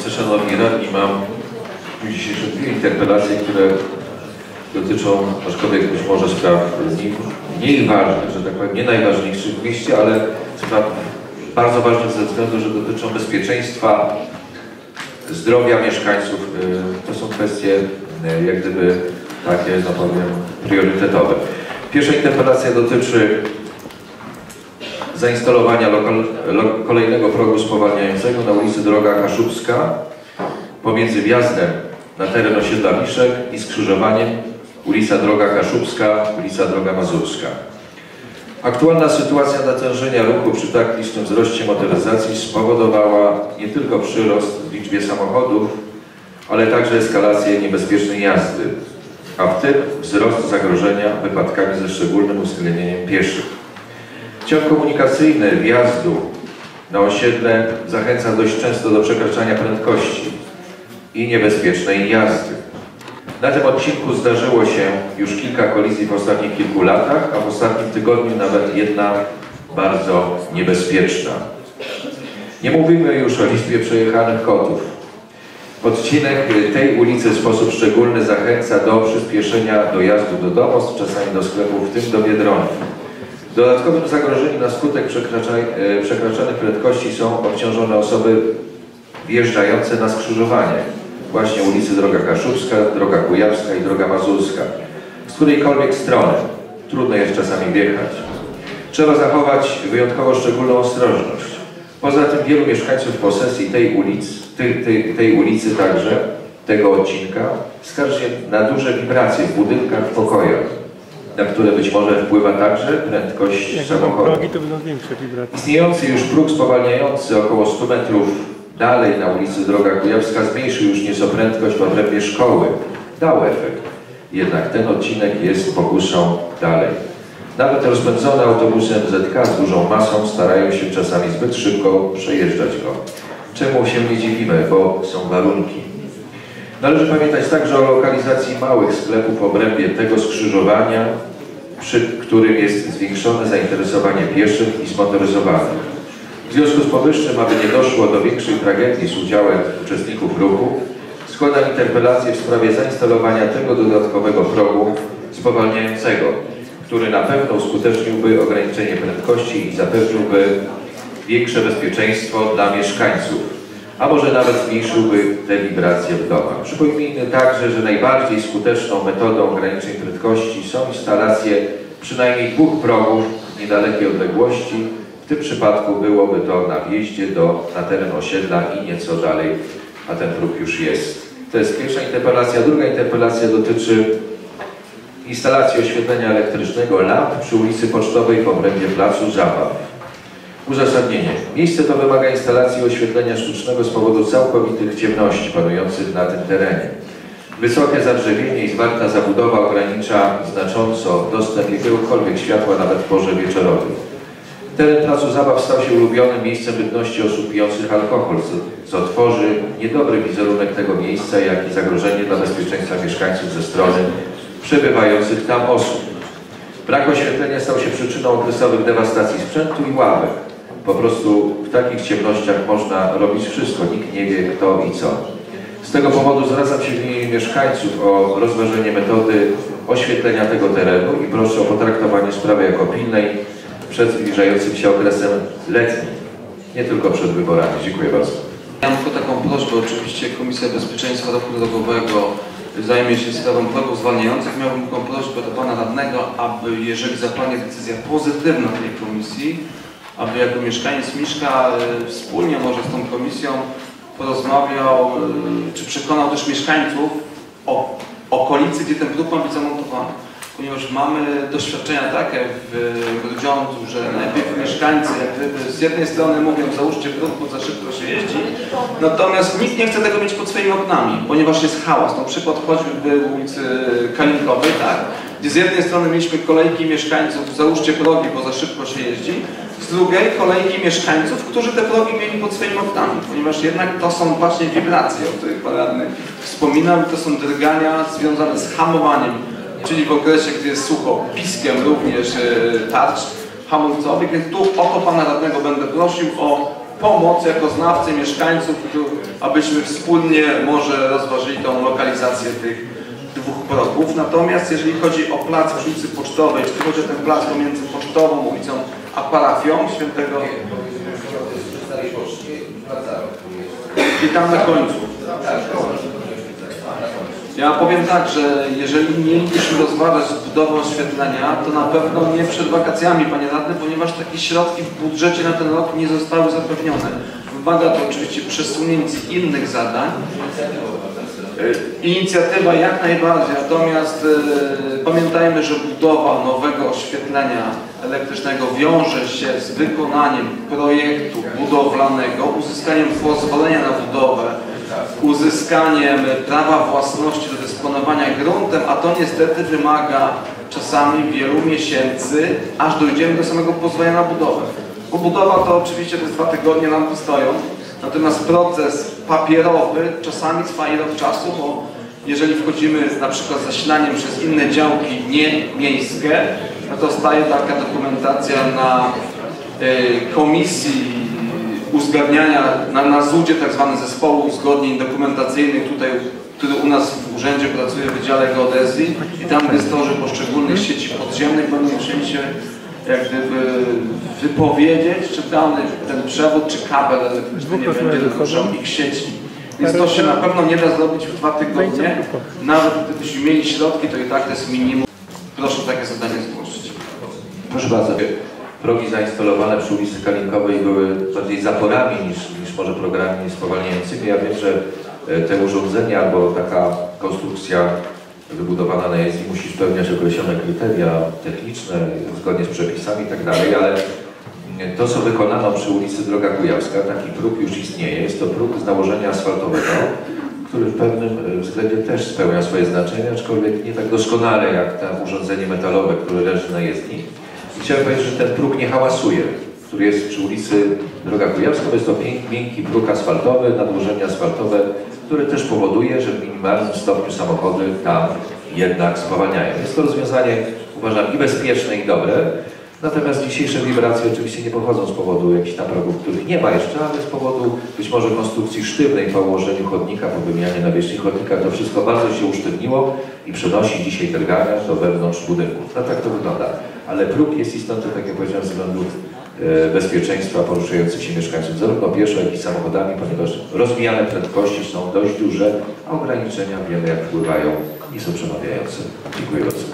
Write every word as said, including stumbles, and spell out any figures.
Przewodniczący, Szanowni Radni, mam w dniu dzisiejszym dwie interpelacje, które dotyczą, aczkolwiek być może spraw mniej, mniej ważnych, że tak powiem, nie najważniejszych w mieście, ale spraw bardzo ważnych ze względu, że dotyczą bezpieczeństwa, zdrowia mieszkańców. To są kwestie jak gdyby takie, no powiem, priorytetowe. Pierwsza interpelacja dotyczy zainstalowania lokal, lo, kolejnego progu spowalniającego na ulicy Droga Kaszubska pomiędzy wjazdem na teren osiedla Miszek i skrzyżowaniem ulica Droga Kaszubska, ulica Droga Mazurska. Aktualna sytuacja natężenia ruchu przy tak licznym wzroście motoryzacji spowodowała nie tylko przyrost w liczbie samochodów, ale także eskalację niebezpiecznej jazdy, a w tym wzrost zagrożenia wypadkami ze szczególnym uwzględnieniem pieszych. Ciąg komunikacyjny wjazdu na osiedle zachęca dość często do przekraczania prędkości i niebezpiecznej jazdy. Na tym odcinku zdarzyło się już kilka kolizji w ostatnich kilku latach, a w ostatnim tygodniu nawet jedna bardzo niebezpieczna. Nie mówimy już o liczbie przejechanych kotów. Odcinek tej ulicy w sposób szczególny zachęca do przyspieszenia dojazdu do domostw, czasami do sklepów, w tym do Biedronki. Dodatkowym zagrożeniem na skutek przekraczanych prędkości są obciążone osoby wjeżdżające na skrzyżowanie. Właśnie ulicy Droga Kaszubska, Droga Kujawska i Droga Mazurska. Z którejkolwiek strony trudno jest czasami wjechać. Trzeba zachować wyjątkowo szczególną ostrożność. Poza tym wielu mieszkańców posesji tej ulicy, tej, tej, tej ulicy także, tego odcinka, skarży się na duże wibracje w budynkach, w pokojach, na które być może wpływa także prędkość Jak samochodu. progi, to będą większe wibracje. Istniejący już próg spowalniający około stu metrów dalej na ulicy Droga Kujawska zmniejszył już nieco prędkość w obrębie szkoły. Dał efekt. Jednak ten odcinek jest pokusą dalej. Nawet rozpędzone autobusy M Z K z dużą masą starają się czasami zbyt szybko przejeżdżać go. Czemu się nie dziwimy? Bo są warunki. Należy pamiętać także o lokalizacji małych sklepów w obrębie tego skrzyżowania, przy którym jest zwiększone zainteresowanie pieszych i zmotoryzowanych. W związku z powyższym, aby nie doszło do większej tragedii z udziałem uczestników ruchu, składam interpelację w sprawie zainstalowania tego dodatkowego progu spowalniającego, który na pewno uskuteczniłby ograniczenie prędkości i zapewniłby większe bezpieczeństwo dla mieszkańców, a może nawet zmniejszyłby te wibracje w domach. Przypomnijmy także, że najbardziej skuteczną metodą ograniczeń prędkości są instalacje przynajmniej dwóch progów w niedalekiej odległości. W tym przypadku byłoby to na wjeździe do, na teren osiedla i nieco dalej, a ten próg już jest. To jest pierwsza interpelacja. Druga interpelacja dotyczy instalacji oświetlenia elektrycznego lamp przy ulicy Pocztowej w obrębie placu Zabaw. Uzasadnienie. Miejsce to wymaga instalacji oświetlenia sztucznego z powodu całkowitych ciemności panujących na tym terenie. Wysokie zadrzewienie i zwarta zabudowa ogranicza znacząco dostęp jakiegokolwiek światła nawet w porze wieczorowej. Teren placu Zabaw stał się ulubionym miejscem ludności osób pijących alkohol, co, co tworzy niedobry wizerunek tego miejsca, jak i zagrożenie dla bezpieczeństwa mieszkańców ze strony przebywających tam osób. Brak oświetlenia stał się przyczyną okresowych dewastacji sprzętu i ławek. Po prostu w takich ciemnościach można robić wszystko, nikt nie wie kto i co. Z tego powodu zwracam się w imieniu mieszkańców o rozważenie metody oświetlenia tego terenu i proszę o potraktowanie sprawy jako pilnej przed zbliżającym się okresem letnim, nie tylko przed wyborami. Dziękuję bardzo. Ja mam tylko taką prośbę, oczywiście Komisja Bezpieczeństwa Ruchu Drogowego zajmie się sprawą progów zwalniających. Miałbym taką prośbę do Pana Radnego, aby jeżeli zapadnie decyzja pozytywna tej komisji, aby jako mieszkaniec Miszka wspólnie może z tą komisją porozmawiał, czy przekonał też mieszkańców o okolicy, gdzie ten próg ma być zamontowany. Ponieważ mamy doświadczenia takie w Grudziądzu, że najpierw mieszkańcy jak gdyby z jednej strony mówią, załóżcie próg, bo za szybko się jeździ, natomiast nikt nie chce tego mieć pod swoimi oknami, ponieważ jest hałas. No przykład choćby w ulicy Kalinkowej, tak? Gdzie z jednej strony mieliśmy kolejki mieszkańców, załóżcie progi, bo za szybko się jeździ, z drugiej kolejki mieszkańców, którzy te progi mieli pod swoimi oknami, ponieważ jednak to są właśnie wibracje, o których Pan Radny wspominał, i to są drgania związane z hamowaniem, czyli w okresie, gdy jest sucho, piskiem również e, tarcz hamulcowych, więc tu o to Pana Radnego będę prosił o pomoc jako znawcy mieszkańców, abyśmy wspólnie może rozważyli tą lokalizację tych dwóch progów. Natomiast jeżeli chodzi o plac przy ulicy Pocztowej, czy chodzi o ten plac pomiędzy Pocztową ulicą a parafią Świętego i tam na końcu. Ja powiem tak, że jeżeli mielibyśmy rozważać budowę oświetlenia, to na pewno nie przed wakacjami, panie radny, ponieważ takie środki w budżecie na ten rok nie zostały zapewnione. Wymaga to oczywiście przesunięć innych zadań. Inicjatywa jak najbardziej, natomiast e, pamiętajmy, że budowa nowego oświetlenia elektrycznego wiąże się z wykonaniem projektu budowlanego, uzyskaniem pozwolenia na budowę, uzyskaniem prawa własności do dysponowania gruntem, a to niestety wymaga czasami wielu miesięcy, aż dojdziemy do samego pozwolenia na budowę. Bo budowa to oczywiście te dwa tygodnie nam postoją, natomiast proces papierowy czasami trwa rok czasu, bo jeżeli wchodzimy na przykład zasilaniem przez inne działki nie miejskie, no to staje taka dokumentacja na y, komisji uzgadniania, na, na zudzie tak zwany zespołu uzgodnień dokumentacyjnych, tutaj, który u nas w urzędzie pracuje w Wydziale Geodezji i tam gestorzy poszczególnych sieci podziemnych będą musieli się jak gdyby wypowiedzieć, czy dany ten przewód, czy kabel elektryczny nie będzie naruszał ich sieci. Więc to się na pewno nie da zrobić w dwa tygodnie. Nawet gdybyśmy mieli środki, to i tak to jest minimum. Proszę takie zadanie zgłosić. Proszę bardzo. Progi zainstalowane przy ulicy Kalinkowej były bardziej zaporami niż, niż może programami spowalniającymi. Ja wiem, że te urządzenia albo taka konstrukcja wybudowana na jezdni musi spełniać określone kryteria techniczne, zgodnie z przepisami i tak dalej, ale to, co wykonano przy ulicy Droga Kujawska, taki próg już istnieje. Jest to próg z nałożenia asfaltowego, który w pewnym względzie też spełnia swoje znaczenie, aczkolwiek nie tak doskonale jak to urządzenie metalowe, które leży na jezdni. I chciałem powiedzieć, że ten próg nie hałasuje, który jest przy ulicy Droga Kujawska, bo jest to miękki próg asfaltowy, nadłożenie asfaltowe, które też powoduje, że w minimalnym stopniu samochody tam jednak spowalniają. Jest to rozwiązanie, uważam, i bezpieczne, i dobre. Natomiast dzisiejsze wibracje oczywiście nie pochodzą z powodu jakichś tam progów, których nie ma jeszcze, ale z powodu być może konstrukcji sztywnej po ułożeniu chodnika, po wymianie nawierzchni chodnika. To wszystko bardzo się usztywniło i przenosi dzisiaj drgania do wewnątrz budynków. No tak to wygląda. Ale próg jest istotny, tak jak powiedziałem, ze względów e, bezpieczeństwa poruszających się mieszkańców, zarówno pieszo, jak i samochodami, ponieważ rozwijane prędkości są dość duże, a ograniczenia wiele jak wpływają i są przemawiające. Dziękuję bardzo.